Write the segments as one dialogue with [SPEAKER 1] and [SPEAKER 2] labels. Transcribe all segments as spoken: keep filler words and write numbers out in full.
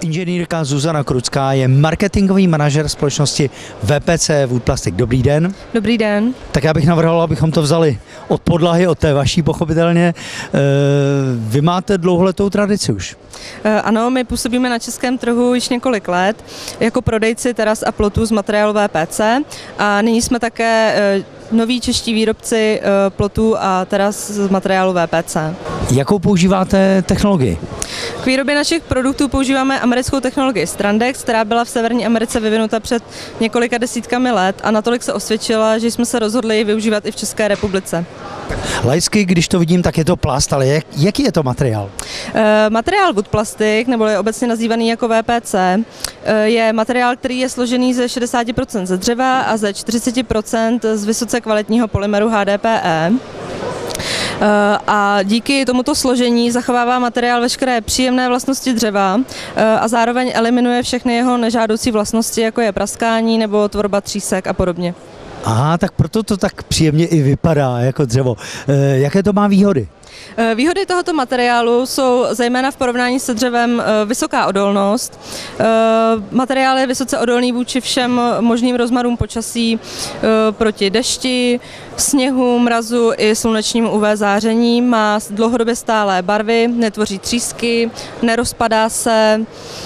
[SPEAKER 1] Inženýrka Zuzana Krucká je marketingový manažer společnosti V P C Wood Plastic. Dobrý den.
[SPEAKER 2] Dobrý den.
[SPEAKER 1] Tak já bych navrhoval, abychom to vzali od podlahy, od té vaší pochopitelně. Vy máte dlouholetou tradici už.
[SPEAKER 2] Ano, my působíme na českém trhu již několik let jako prodejci teras a plotů z materiálu V P C a nyní jsme také noví čeští výrobci plotů a teras z materiálu V P C.
[SPEAKER 1] Jakou používáte technologii?
[SPEAKER 2] K výrobě našich produktů používáme americkou technologii Strandex, která byla v Severní Americe vyvinuta před několika desítkami let a natolik se osvědčila, že jsme se rozhodli ji využívat i v České republice.
[SPEAKER 1] Laicky, když to vidím, tak je to plast, ale jak, jaký je to materiál?
[SPEAKER 2] E, materiál Wood Plastic, nebo je obecně nazývaný jako V P C, e, je materiál, který je složený ze šedesát procent ze dřeva a ze čtyřicet procent z vysoce kvalitního polymeru H D P E. A díky tomuto složení zachovává materiál veškeré příjemné vlastnosti dřeva a zároveň eliminuje všechny jeho nežádoucí vlastnosti, jako je praskání nebo tvorba třísek a podobně.
[SPEAKER 1] Aha, tak proto to tak příjemně i vypadá jako dřevo. E, jaké to má výhody?
[SPEAKER 2] Výhody tohoto materiálu jsou zejména v porovnání se dřevem vysoká odolnost. Materiál je vysoce odolný vůči všem možným rozmarům počasí, proti dešti, sněhu, mrazu i slunečnímu U V záření. Má dlouhodobě stálé barvy, netvoří třísky, nerozpadá se,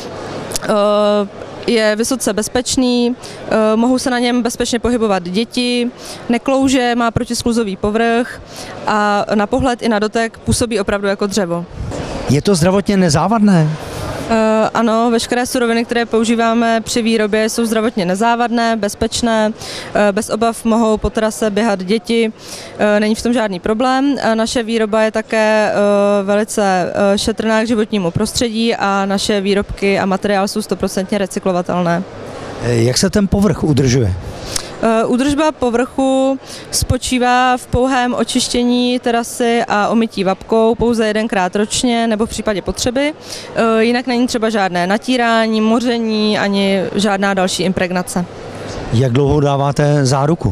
[SPEAKER 2] je vysoce bezpečný, mohou se na něm bezpečně pohybovat děti, neklouže, má protiskluzový povrch a na pohled i na dotek působí opravdu jako dřevo.
[SPEAKER 1] Je to zdravotně nezávadné?
[SPEAKER 2] Uh, ano, veškeré suroviny, které používáme při výrobě, jsou zdravotně nezávadné, bezpečné, uh, bez obav mohou po terase běhat děti, uh, není v tom žádný problém. Uh, naše výroba je také uh, velice uh, šetrná k životnímu prostředí a naše výrobky a materiál jsou stoprocentně recyklovatelné.
[SPEAKER 1] Jak se ten povrch udržuje?
[SPEAKER 2] Údržba povrchu spočívá v pouhém očištění terasy a omytí vapkou pouze jedenkrát ročně nebo v případě potřeby. Jinak není třeba žádné natírání, moření ani žádná další impregnace.
[SPEAKER 1] Jak dlouho dáváte záruku?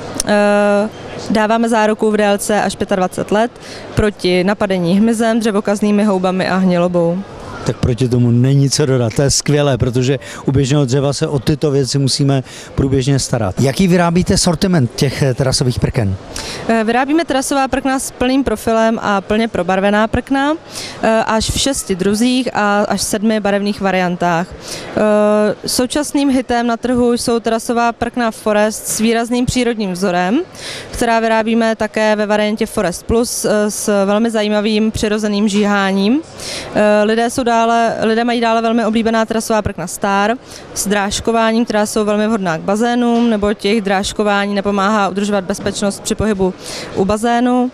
[SPEAKER 2] Dáváme záruku v délce až dvacet pět let proti napadení hmyzem, dřevokaznými houbami a hnilobou.
[SPEAKER 1] Tak proti tomu není co dodat. To je skvělé, protože u běžného dřeva se o tyto věci musíme průběžně starat. Jaký vyrábíte sortiment těch terasových prken?
[SPEAKER 2] Vyrábíme terasová prkna s plným profilem a plně probarvená prkna až v šesti druzích a až sedmi barevných variantách. Současným hitem na trhu jsou terasová prkna Forest s výrazným přírodním vzorem, která vyrábíme také ve variantě Forest Plus s velmi zajímavým přirozeným žíháním. Lidé jsou Dále, lidé mají dále velmi oblíbená terasová prkna Star s drážkováním, která jsou velmi vhodná k bazénům, nebo těch drážkování nepomáhá udržovat bezpečnost při pohybu u bazénu.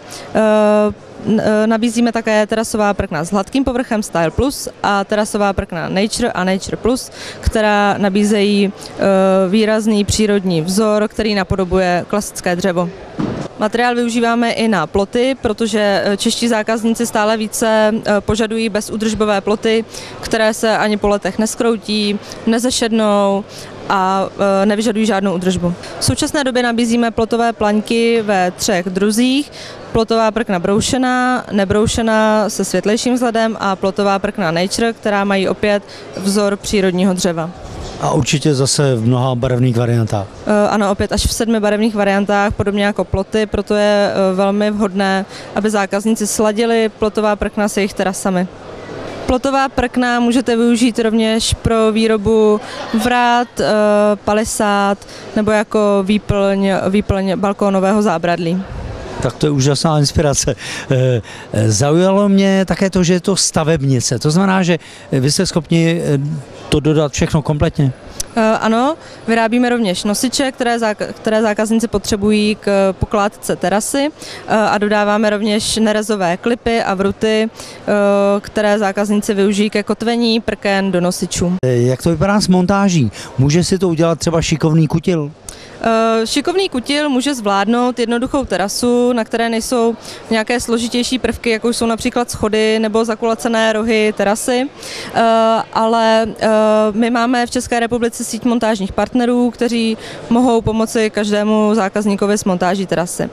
[SPEAKER 2] E, nabízíme také terasová prkna s hladkým povrchem Style Plus a terasová prkna Nature a Nature Plus, která nabízejí e, výrazný přírodní vzor, který napodobuje klasické dřevo. Materiál využíváme i na ploty, protože čeští zákazníci stále více požadují bezúdržbové ploty, které se ani po letech neskroutí, nezešednou a nevyžadují žádnou údržbu. V současné době nabízíme plotové plaňky ve třech druzích. Plotová prkna broušená, nebroušená se světlejším vzhledem a plotová prkna Nature, která mají opět vzor přírodního dřeva.
[SPEAKER 1] A určitě zase v mnoha barevných variantách.
[SPEAKER 2] Ano, opět až v sedmi barevných variantách, podobně jako ploty, proto je velmi vhodné, aby zákazníci sladili plotová prkna s jejich terasami. Plotová prkna můžete využít rovněž pro výrobu vrát, palisád nebo jako výplň, výplň balkónového zábradlí.
[SPEAKER 1] Tak to je úžasná inspirace. Zaujalo mě také to, že je to stavebnice. To znamená, že vy jste schopni to dodat všechno kompletně?
[SPEAKER 2] Ano, vyrábíme rovněž nosiče, které, záka- které zákazníci potřebují k pokládce terasy a dodáváme rovněž nerezové klipy a vruty, které zákazníci využijí ke kotvení prken do nosičů.
[SPEAKER 1] Jak to vypadá s montáží? Může si to udělat třeba šikovný kutil?
[SPEAKER 2] Šikovný kutil může zvládnout jednoduchou terasu, na které nejsou nějaké složitější prvky, jako jsou například schody nebo zakulacené rohy terasy, ale my máme v České republice síť montážních partnerů, kteří mohou pomoci každému zákazníkovi s montáží terasy.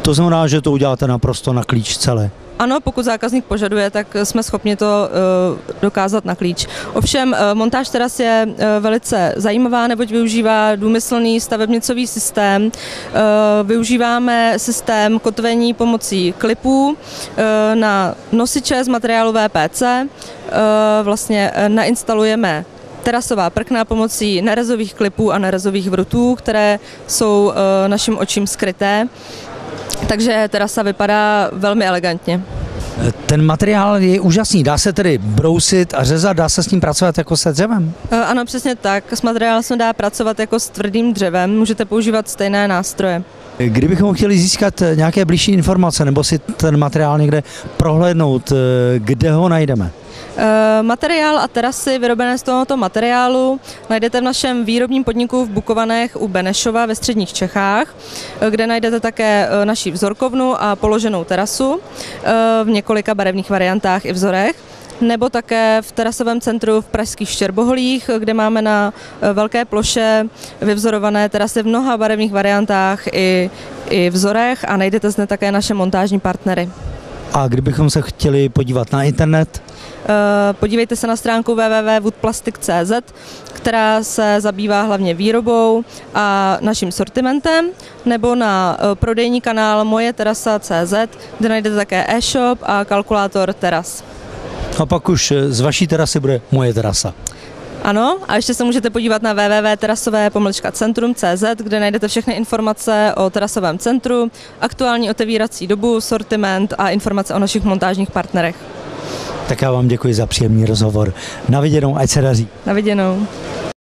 [SPEAKER 1] To znamená, že to uděláte naprosto na klíč celé.
[SPEAKER 2] Ano, pokud zákazník požaduje, tak jsme schopni to uh, dokázat na klíč. Ovšem, uh, montáž teras je uh, velice zajímavá, neboť využívá důmyslný stavebnicový systém. Uh, využíváme systém kotvení pomocí klipů uh, na nosiče z materiálu V P C. Uh, vlastně uh, nainstalujeme terasová prkna pomocí nerezových klipů a nerezových vrutů, které jsou uh, našim očím skryté. Takže terasa vypadá velmi elegantně.
[SPEAKER 1] Ten materiál je úžasný, dá se tedy brousit a řezat, dá se s ním pracovat jako se dřevem?
[SPEAKER 2] Ano, přesně tak. S materiálem se dá pracovat jako s tvrdým dřevem, můžete používat stejné nástroje.
[SPEAKER 1] Kdybychom chtěli získat nějaké blížší informace nebo si ten materiál někde prohlédnout, kde ho najdeme?
[SPEAKER 2] Materiál a terasy vyrobené z tohoto materiálu najdete v našem výrobním podniku v Bukovanech u Benešova ve středních Čechách, kde najdete také naši vzorkovnu a položenou terasu v několika barevných variantách i vzorech, nebo také v terasovém centru v pražských Štěrboholích, kde máme na velké ploše vyvzorované terasy v mnoha barevných variantách i, i vzorech a najdete zde také naše montážní partnery.
[SPEAKER 1] A kdybychom se chtěli podívat na internet?
[SPEAKER 2] Podívejte se na stránku w w w tečka woodplastic tečka c z, která se zabývá hlavně výrobou a naším sortimentem, nebo na prodejní kanál moje terasa tečka c z, kde najdete také e-shop a kalkulátor teras.
[SPEAKER 1] A pak už z vaší terasy bude moje terasa.
[SPEAKER 2] Ano, a ještě se můžete podívat na w w w tečka terasové pomlčka centrum tečka c z, kde najdete všechny informace o terasovém centru, aktuální otevírací dobu, sortiment a informace o našich montážních partnerech.
[SPEAKER 1] Tak já vám děkuji za příjemný rozhovor. Na viděnou, ať se daří.
[SPEAKER 2] Na viděnou.